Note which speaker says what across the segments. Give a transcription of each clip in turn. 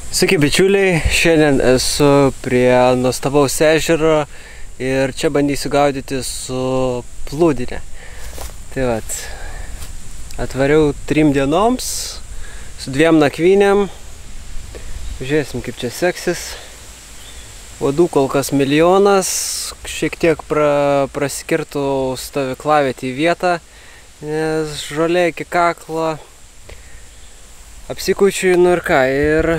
Speaker 1: Sveiki bičiuliai, šiandien esu prie nuostabaus ežero ir čia bandysiu gaudyti su plūdine. Tai vat, atvariau 3 dienoms su 2 nakvynėm. Žiūrėsim, kaip čia seksis. Uodų kol kas milijonas, šiek tiek prasikirtų stovyklavietę į vietą, nes žolė iki kaklo. Apsikaučiu, nu ir ką,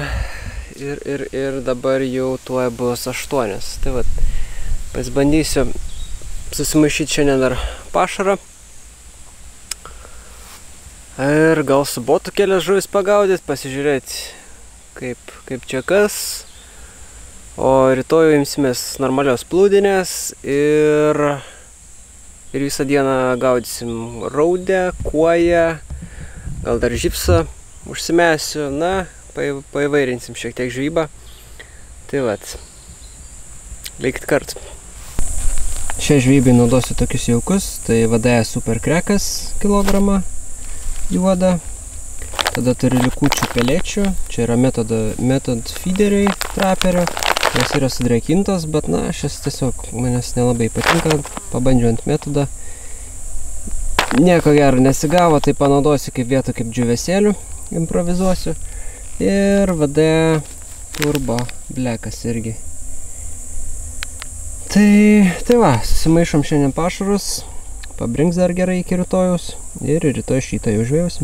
Speaker 1: ir dabar jau tuoj bus 8. Tai vat, pasibandysiu susimaišyti šiandien dar pašarą. Ir gal su botu kelias žuvis pagaudyti, pasižiūrėti, kaip čia kas. O rytoj imsimės normalios plūdinės ir visą dieną gaudysim raudę, kuoją, gal dar žipsą užsimesiu, na, paįvairinsim šiek tiek žvejybą. Tai vat, likit kartu. Šią žvejybai naudosiu tokius jaukus, tai VDS Super Krekas kilogramą juodą. Tada turiu likučių pelėčių, čia yra Metod feederiai traperio. Jos yra sudrėkintos, bet na, šis tiesiog manęs nelabai patinka, pabandžiu ant Metodą. Nieko gero nesigavo, tai panaudosiu kaip vietą kaip džiūvesėlių, improvizuosiu. Ir VD Turbo Blackas irgi. Tai va, susimaišom šiandien pašarus, pabrinks dar gerai iki rytojaus ir rytoj šitą jau žvejausim.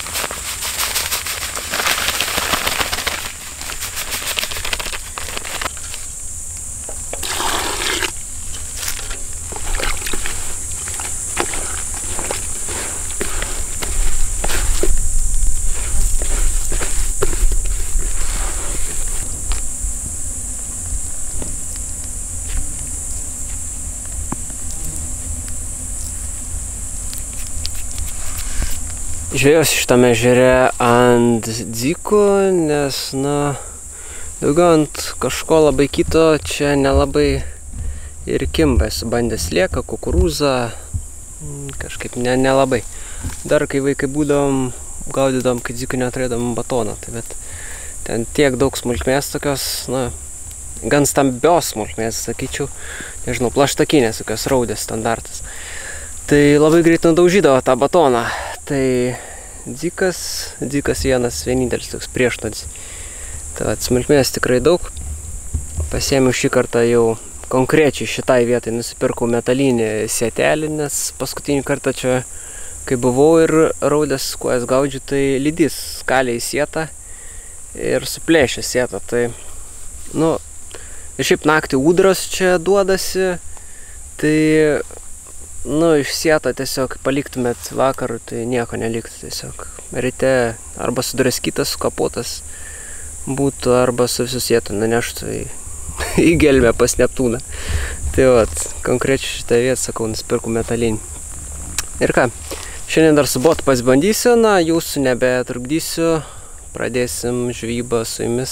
Speaker 1: Žvejausi šitame ežere ant dzikų, nes, na, daugiau ant kažko labai kito čia nelabai ir kimba. Esu bandęs slieką, kukurūzą, kažkaip nelabai. Dar kai vaikai būdavom, gaudydom, kai dzikų neturėdom batoną. Tai bet ten tiek daug smulkmės tokios, na, gan stambios smulkmės, sakyčiau, nežinau, plaštakinės, tokios raudės standartas. Tai labai greit nudaužydavo tą batoną. Tai dzikas vienintelis toks priešnodis. Tad smulkmės tikrai daug. Pasiėmiau šį kartą jau konkrečiai šitai vietai nusipirkau metalinį sietelį, nes paskutinį kartą čia, kai buvau ir raudės kuojas gaudžiu, tai lydys kalė į sietą ir suplėšė sietą. Tai, nu, ir šiaip naktį ūdros čia duodasi, tai nu, iš sietą tiesiog paliktumėt vakarų, tai nieko neliktų tiesiog. Ryte arba sudraskytas, sukapotas būtų, arba su visų sietų nuneštų į gelmę pas Neptūną. Tai vat, konkrečiai šitą vietą, sakau, nusipirkau metalinį. Ir ką, šiandien dar su botu pasibandysiu, na, jūsų nebetrukdysiu. Pradėsim žvejybą su jumis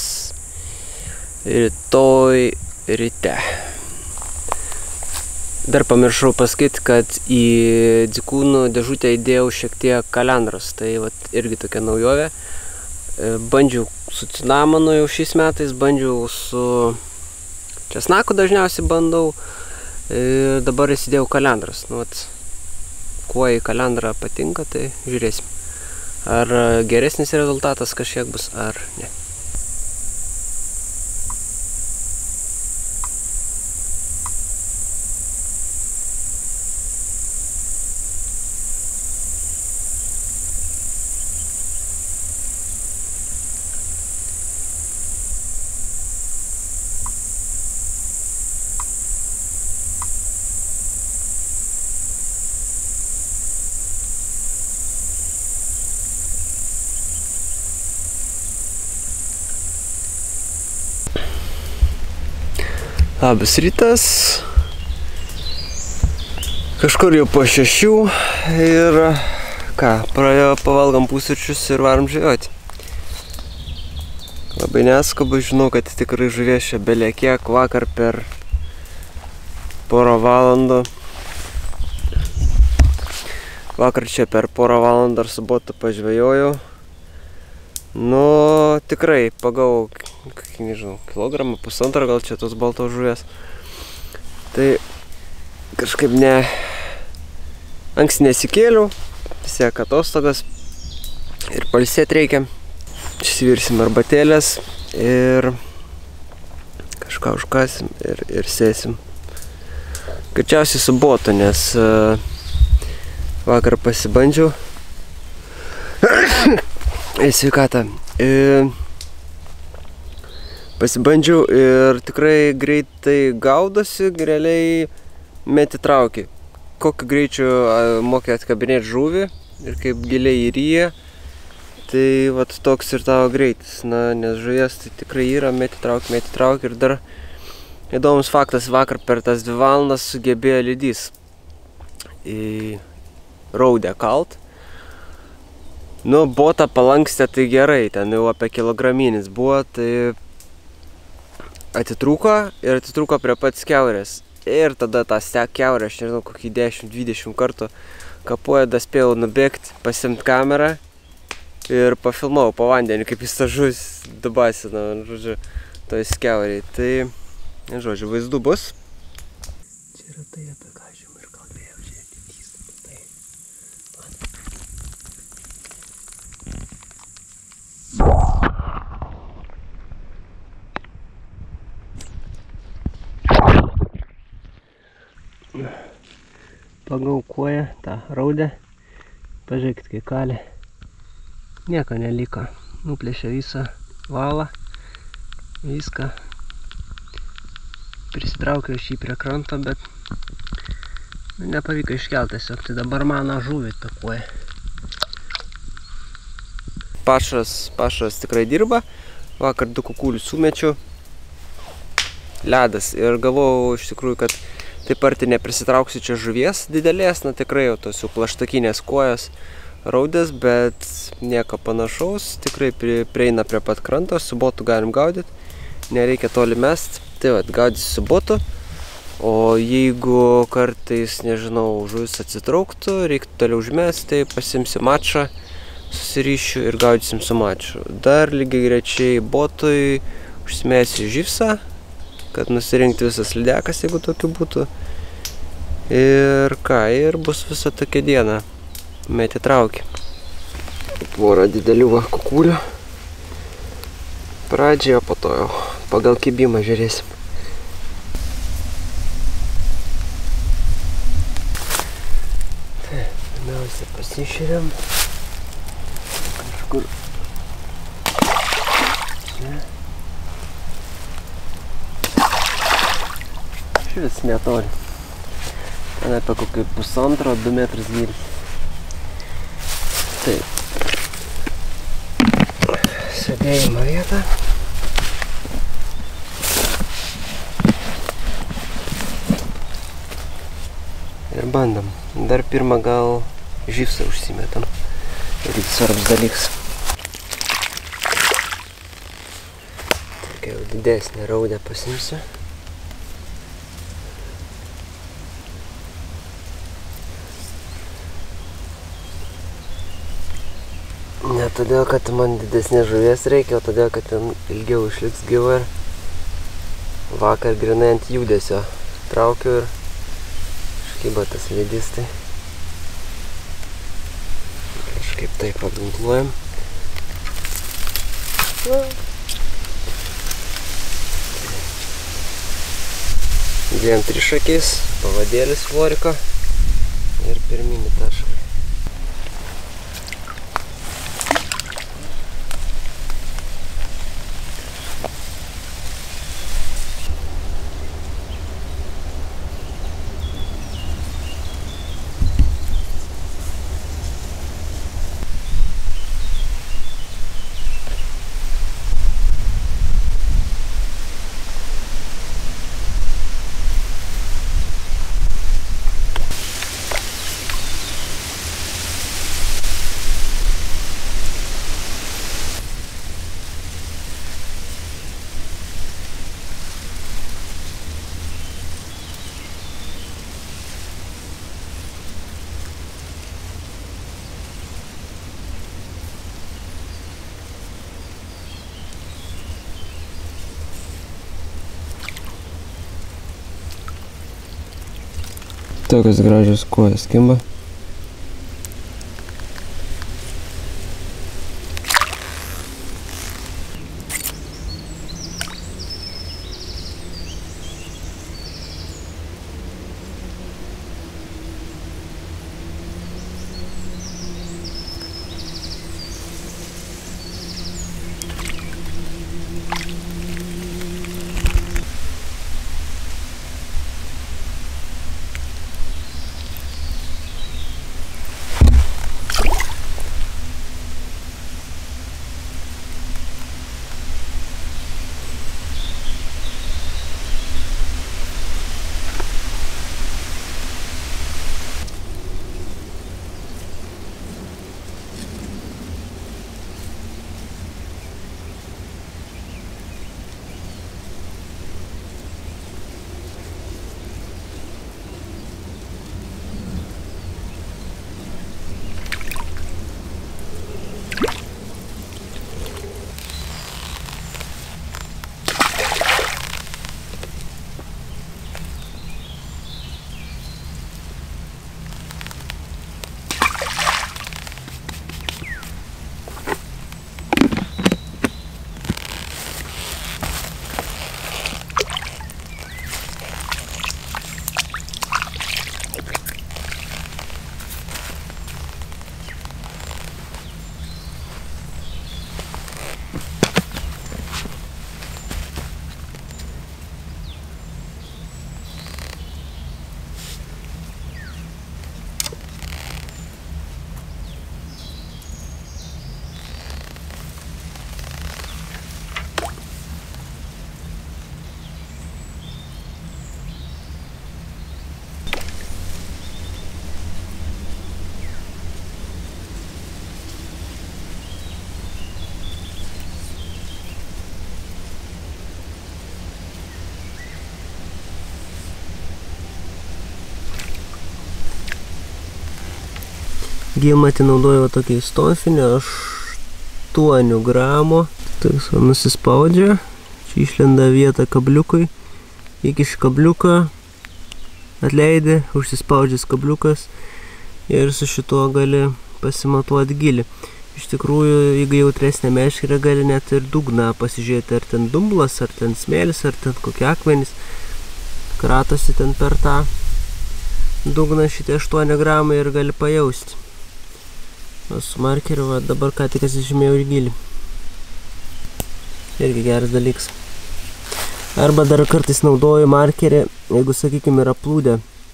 Speaker 1: rytoj ryte. Dar pamiršau pasakyti, kad į dzikūnų dėžutę įdėjau šiek tiek kalendros, tai vat, irgi tokia naujovė. Bandžiau su cinamonu jau šiais metais, bandžiau su česnaku dažniausiai bandau. Ir dabar įsidėjau kalendros. Nu, vat, kuo į kalendrą patinka, tai žiūrėsim. Ar geresnis rezultatas kažkiek bus, ar ne. Labas rytas. Kažkur jau po 6 ir ką, pavalgom pusryčius ir varom žvejoti. Labai neskubu, žinau, kad tikrai žuvies čia belė kiek. Vakar per porą valandų Vakar čia per porą valandų ar su botu pažvejojau. Nu, tikrai pagavau kokį, nežinau, kilogramą, pusantro gal čia tos baltos žuvies. Tai kažkaip anksti nesikėliau, vis tiek atostogas ir pailsėti reikia. Išsivirsim arbatėlės ir kažką užkasim ir sėsim. Greičiausiai su botu, nes vakar pasibandžiau. Sveikatą. Pasibandžiau ir tikrai greitai gaudosi, realiai meti trauki. Kokiu greičiu moki atkabinėti žuvį ir kaip giliai įryja, tai vat toks ir tavo greitis. Na, nes žuvies tai tikrai yra, meti trauki ir dar įdomus faktas, vakar per tas 2 valandas sugebėjo lydys į raudę kalt. Nu, botą palankstė tai gerai, ten jau apie kilograminis buvo, tai atitrūko prie pat skiaurės. Ir tada tą kiaurę, aš nežinau, kokį 10-20 kartų kapuoja, spėjau nubėgti, pasiimt kamerą ir pafilmavau po vandenį, kaip jis tą žuvis dubasino, žodžiu, toj skiauriai. Tai, žodžiu, vaizdų bus. Čia yra tai, apie ką aš jums ir kalbėjau, žiūrėkit, tai. Pagaukuoja tą raudę, pažiūrėkit, kai kalė, nieko neliko, nuplėšė visą valą, viską, prisitraukiau šį prie kranto, bet nepavyko iškelti tiesiog, tai dabar mano žuvį takuoja. Pašaras tikrai dirba, vakar 2 kukulius sumečiau, ledas ir galvojau iš tikrųjų, kad taip arti neprisitrauksiu čia žuvies didelės, na tikrai jau tos jau plaštakinės kojos raudės, bet nieko panašaus, tikrai prieina prie pat kranto, su botu galim gaudyti, nereikia toli mest, tai vat, gaudysiu su botu, o jeigu kartais, nežinau, žuvis atsitrauktų, reiktų toliau užmest, tai pasimsiu mačą, susiryšiu ir gaudysim su maču. Dar lygiai grečiai botui užsimėsiu živsą, kad nusirinkti visas lydekas, jeigu tokių būtų. Ir ką, ir bus visa tokia diena. Meti trauki. Porą didelių kukulių. Pradžioje, po to jau pagal kibimą žiūrėsim. Tai, pirmiausia pasišeriam. Kažkur. Čia. Vis netoli. Ten apie kokį 1,5–2 metrus gylis. Taip. Sėdėjimo vietą. Ir bandom. Dar pirmą gal živsą užsimetam. Ir svarbus dalykas. Tokia jau didesnė raudę pasimsiu. Ne todėl, kad man didesnės žuvies reikia, o todėl, kad ten ilgiau išliks gyva ir vakar grinai ant judesio traukiau ir iškybo tas lydys, tai kažkaip taip apginkluojam. Dviem trišakiais, pavadėlis floriko ir pirminį tašką. Tokios gražios kojas kimba. Gilmatį naudoju tokį stonfinį 8 gramų. Toks nusispaudžia. Čia išlenda vieta kabliukui. Įkiši kabliuką, atleidi, užsispaudžias kabliukas ir su šituo gali pasimatuoti gilį. Iš tikrųjų, jeigu jautresnė meškerė, gali net ir dugną pasižiūrėti, ar ten dumblas, ar ten smėlis, ar ten kokie akmenys. Kratosi ten per tą dugną šitie 8 gramai ir gali pajausti. O su markeriu va, dabar ką tik atsižymėjau ir gilį. Irgi geras dalykas. Arba dar kartais naudoju markerį, jeigu, sakykime, yra plūdė.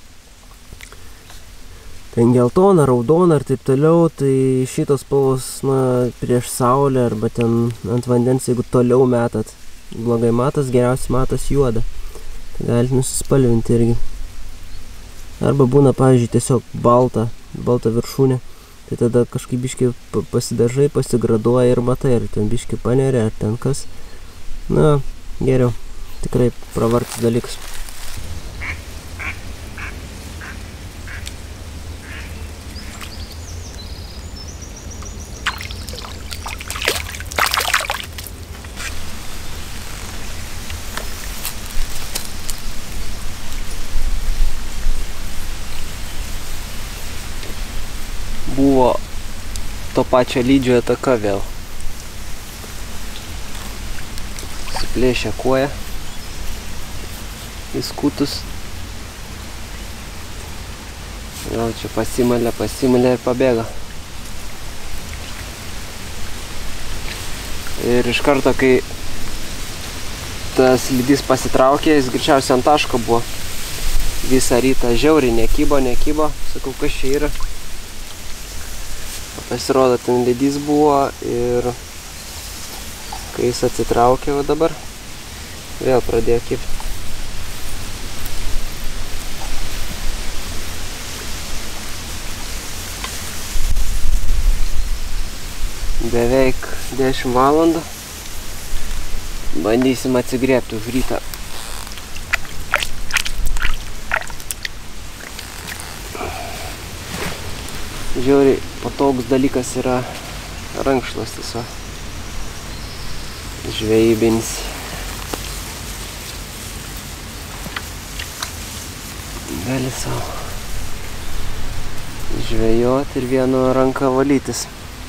Speaker 1: Ten geltona, raudona ir taip toliau, tai šitos spalvos, prieš saulę arba ten ant vandens, jeigu toliau metat, blogai matas, geriausiai matas juoda. Tai galite nusispalvinti irgi. Arba būna, pavyzdžiui, tiesiog balta viršūnė. Tai tada kažkaip biškį pasidažai, pasigraduoja ir matai, ar ten biškį paneria, ar ten kas. Na, geriau. Tikrai pravartus dalykas. Buvo to pačio lydžio ataka vėl. Suplėšė koją į skutus. Vėl čia pasimalė ir pabėga. Ir iš karto, kai tas lydys pasitraukė, jis greičiausiai ant taško buvo. Visą rytą žiauriai nekybo. Sakau, kas čia yra. Pasirodo, ten lydys buvo ir kai jis atsitraukė, o dabar vėl pradėjo kibti. Beveik 10 valandų. Bandysim atsigriebti už rytą. Žiauriai patogus dalykas yra rankšluostis, žvejybinis. Gali savo. žvejot ir vienu ranka valytis.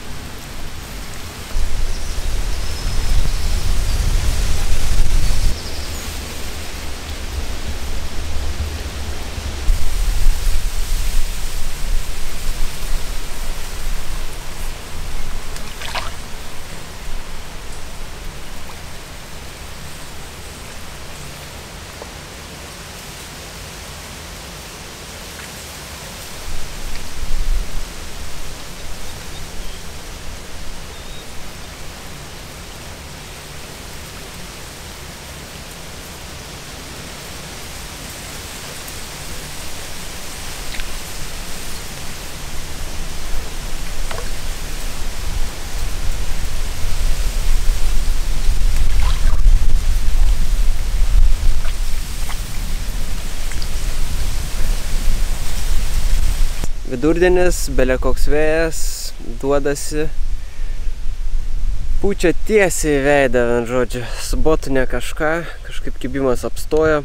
Speaker 1: Vidurdienis, belė koks vėjas, duodasi, pučia tiesiai į veidą, vien žodžiu, su botu ne kažkaip kibimas apstojo.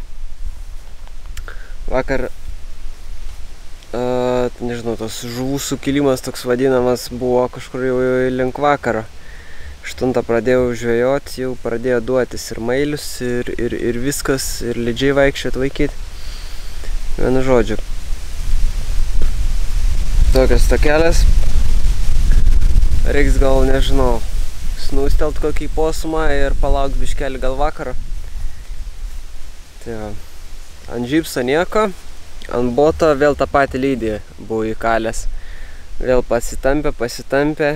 Speaker 1: Vakar, nežinau, tos žuvų sukilimas toks vadinamas buvo kažkur jau link vakaro. 8 pradėjau žvejot, jau pradėjo duotis ir mailius, ir viskas, ir ledžiai vaikščiot vaikyti. Vienu žodžiu. Tokios tokelės. Reiks gal, nežinau, snūstelt kokį posumą ir palaukt biškelį gal vakarą. Tai va. Ant žipso nieko, ant boto vėl tą patį lydį buvo įkalęs. Vėl pasitampė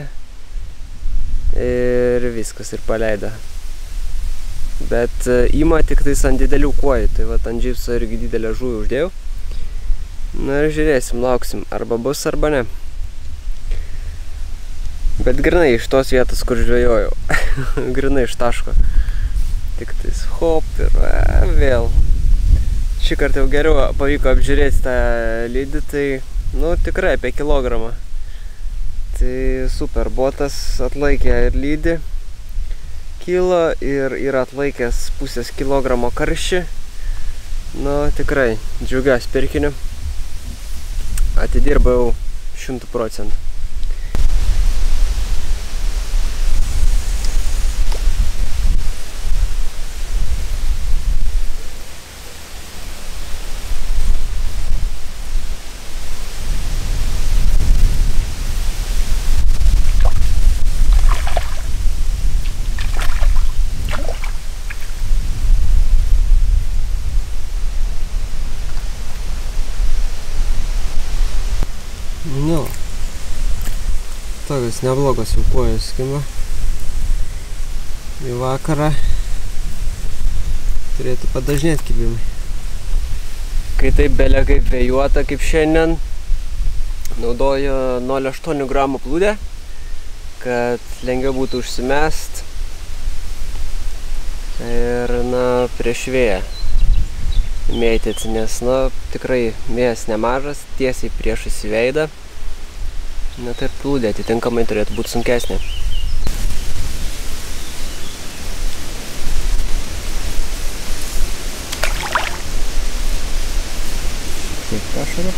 Speaker 1: ir viskas, ir paleido. Bet ima tik tais ant didelių kuojų, tai va ant žipso irgi didelę žuvį uždėjau. Na ir žiūrėsim, lauksim, arba bus, arba ne. Bet grinai iš tos vietos, kur žvejojau. Grinai iš taško. Tik tais hop ir vėl. Šį kartą jau geriau pavyko apžiūrėti tą lydį, tai, nu, tikrai apie kilogramą. Tai super, botas atlaikė ir lydį kilo ir atlaikęs pusės kilogramo karšį. Nu, tikrai džiaugiuosi pirkiniu. Atidirbau 100%. Nu, tokios neblogos jau kojos skimba. Į vakarą turėtų padažnėti kibimai. Kai taip belė kaip vėjuota kaip šiandien, naudoju 0,8 gramų plūdę, kad lengviau būtų užsimest ir, na, prieš vėją mėtyti, nes, na, tikrai vėjas nemažas, tiesiai priešais į veidą. Na, tai ir plūdė atitinkamai turėtų būti sunkesnė. Taip, pašaro.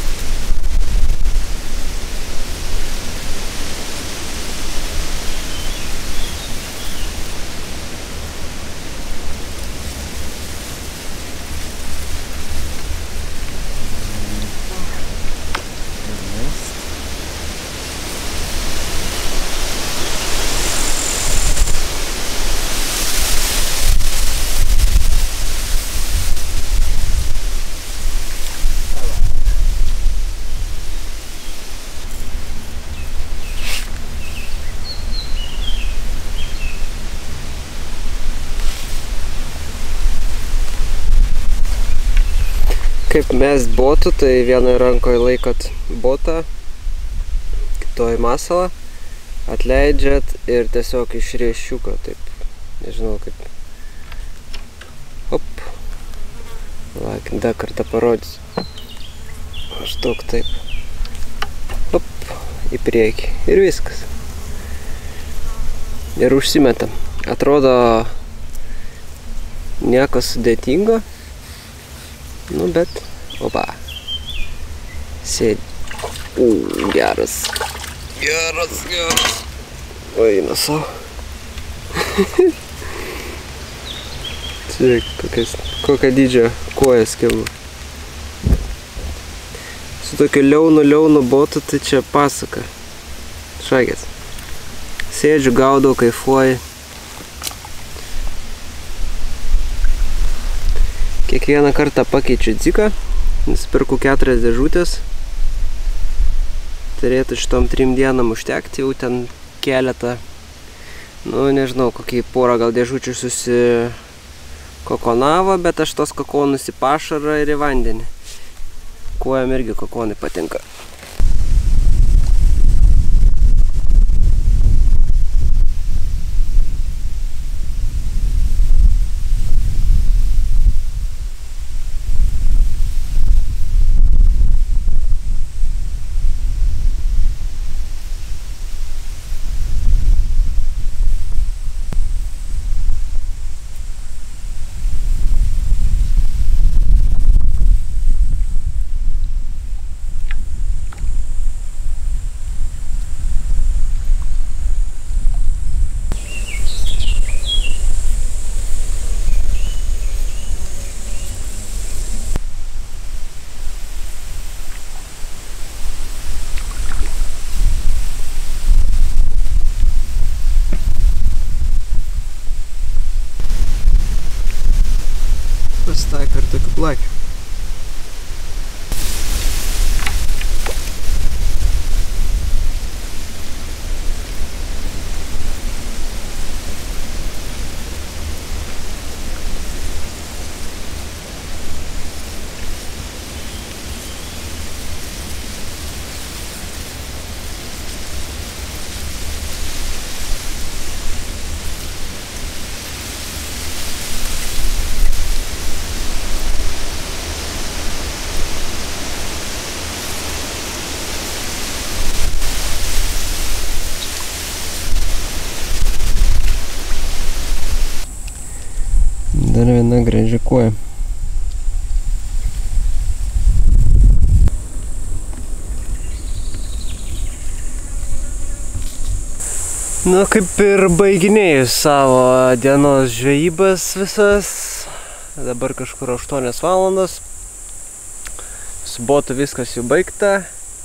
Speaker 1: Kaip mest botų, tai vienoje rankoje laikot botą, kitoje masalą, atleidžiat ir tiesiog iš rėšiuko, taip, nežinau kaip. Hop. Lauk, dar kartą parodysiu. Maždaug taip. Hop, į priekį. Ir viskas. Ir užsimetam. Atrodo nieko sudėtingo. Nu, bet, opa, sėdi. Geras. Geras. O, eina savo. Žiūrėk, kokią dydžią koją skilnu. Su tokiu liaunu botu, tai čia pasaka. Šakės. Sėdžiu, gaudau, kaifuoju. Kiekvieną kartą pakeičiu dziką. Nusipirku 4 dėžutės. Turėtų šitom 3 dienam užtekti, jau ten keletą. Nu, nežinau, kokį porą gal dėžučių susikokonavo, bet aš tos kokonus į pašarą ir į vandenį. Kuojam irgi kokonai patinka. Pasitaiko ir tokių plakių. Dar viena graži koja. Nu, kaip ir baiginėjus savo dienos žvejybas visas. Dabar kažkur 8 valandos. Su botu viskas jau baigta.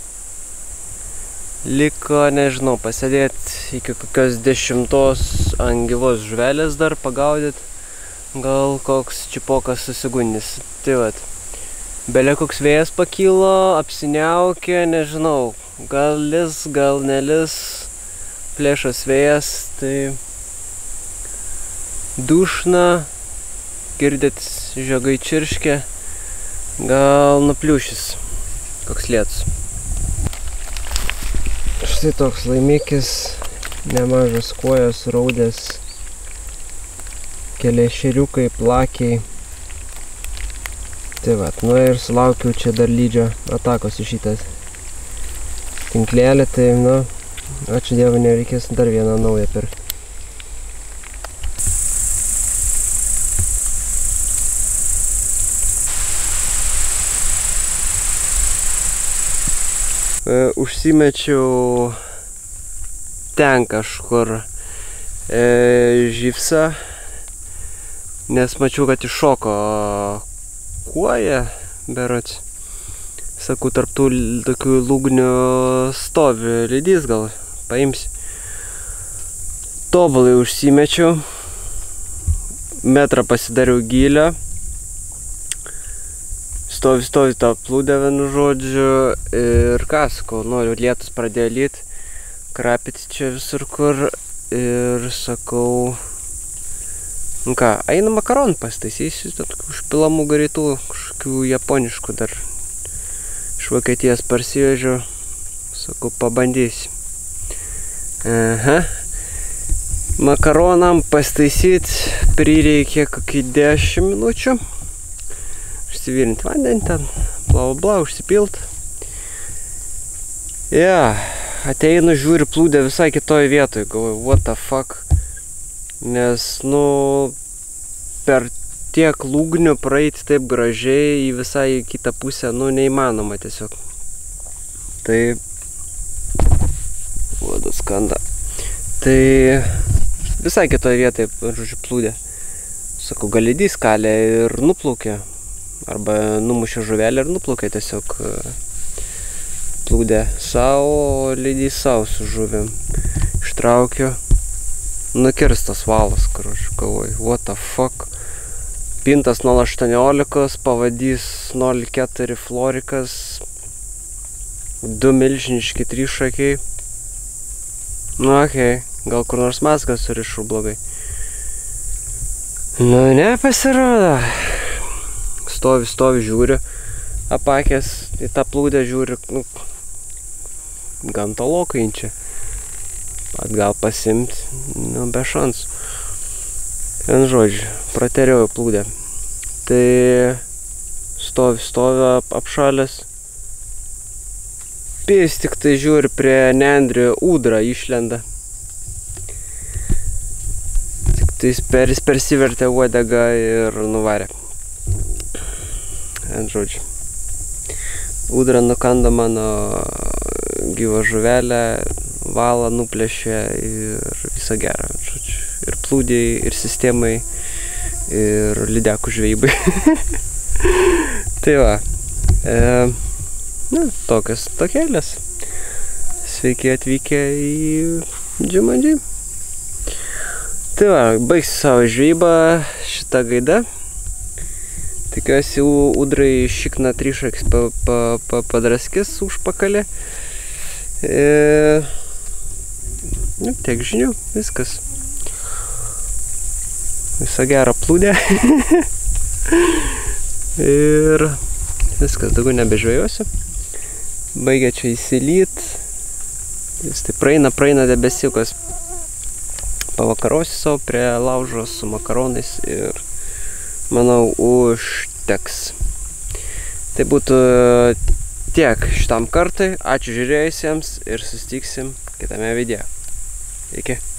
Speaker 1: Liko, nežinau, pasėdėti iki kokios 10 ant gyvos žuvelės dar pagaudyti. Gal koks čipokas susigundys. Tai vat. Belė koks vėjas pakilo, apsiniaukė, nežinau. Gal lis, gal nelis. Plėšas vėjas, tai dušna. Girdėt, žiogai čirškė. Gal nupliušis. Koks lietus. Štai toks laimikis. Nemažas kojas, raudės. Keli ešeriukai, plakiai. Tai vat, nu ir sulaukiau čia dar lydžio atakos iš šitą tinklelį, tai nu, ačiū Dievui, nereikės dar vieną naują pirkti. Užsimečiau ten kažkur žyvsą. Nes mačiau, kad iššoko kuoja, berods. Sakau, tarp tų tokių lūgnių stovi lydys, gal paimsi. Tobulai užsimečiau. Metrą pasidariau gylio. Stovi tą plūdę, vienu žodžiu. Ir ką, sakau, noriu, lietus pradėjo lyt. Krapyti čia visur kur. Ir sakau... Nu ką, einu makaronų pastaisysiu, tokių užpilamų greitų, kažkokių japoniškų dar iš Vokietijos parsivežiau. Sakau, pabandysiu. Aha. Makaronam pastaisyti prireikė kokį 10 minučių. Užsivirinti vandenį ten, bla, užsipilt. Ja, ateinu, žiūriu plūdę visai kitoj vietoj, galvoju, what the fuck. Nes, nu, per tiek lūgnių praeiti taip gražiai į visai kitą pusę, nu, neįmanoma tiesiog. Tai uodas kanda. Tai visai kitoje vietoje, žodžiu, plūdė. Sakau, gal lydys kalė ir nuplaukė. Arba numušė žuvelį ir nuplaukė tiesiog plūdė savo, o lydys savo su žuvim. Ištraukiu. Nukirstas valas, kur aš galvoju, what the fuck. Pintas 0,18, pavadys 0,4 florikas, 2 milžiniški 3 šakiai. Nu, okei, gal kur nors mazgas surišau blogai. Nu, ne, pasirodo. Stovi, žiūriu, apakęs į tą plūdę žiūriu, nu, gan tolokai čia. Atgal pasimt, nu, be šansų. Vien žodžiu, prateriau plūdę. Tai stovi apšalęs. Pys tik tai žiūri prie nendrių ūdra išlenda. Tik tai jis persivertė uodegą ir nuvarė. Vien žodžiu. Ūdra nukanda mano gyvą žuvelę, valą nuplėšė ir visą gerą. Žodžiu. Ir plūdėjai, ir sistemai, ir lydekų žvejybai. Tai va. Tokielės. Sveiki atvykę į Džiumandžį. Tai va, baigsiu savo žvejybą šitą gaidą. Tikiuosi, ūdrai šikna trišaks padraskis užpakalį. Tiek žinių, viskas. Visą gerą plūdę. Ir viskas, daugiau nebežvejosiu. Baigia čia įsilyt. Vis tai praeina debesiukas. Pavakarosiu savo prie laužo su makaronais ir manau užteks. Tai būtų tiek šitam kartui. Ačiū žiūrėjusiems ir susitiksim kitame video. Iki.